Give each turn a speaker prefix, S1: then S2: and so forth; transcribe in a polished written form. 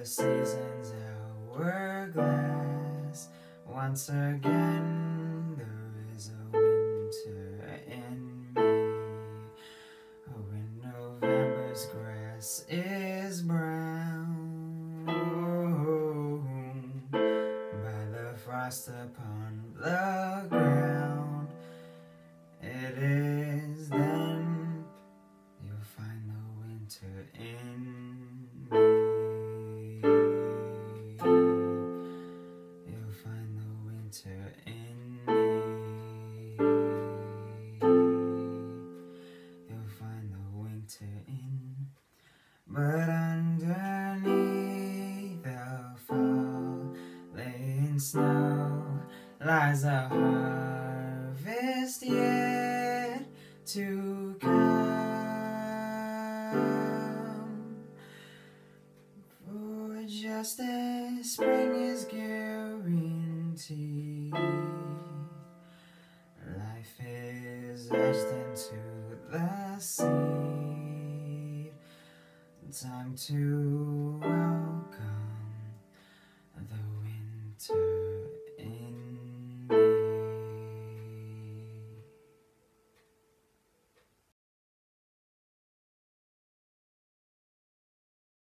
S1: the seasons hourglass. Once again there is a winter in me. Oh, when November's grass is brown by the frost upon the ground, it is then you'll find the winter in me. You'll find the winter in me. You'll find the winter in. But underneath the falling snow lies a harvest yet to come. For just as spring is guaranteed, life is etched into the seed. Time to welcome the winter.